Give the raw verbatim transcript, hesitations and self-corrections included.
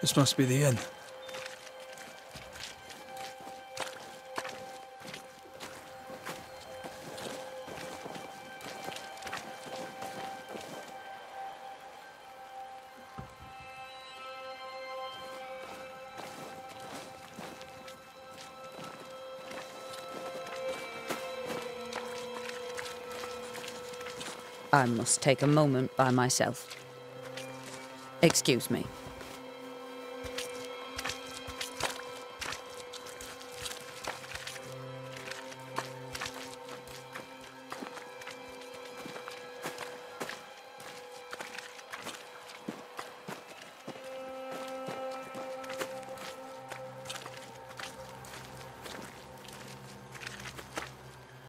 This must be the inn. I must take a moment by myself. Excuse me.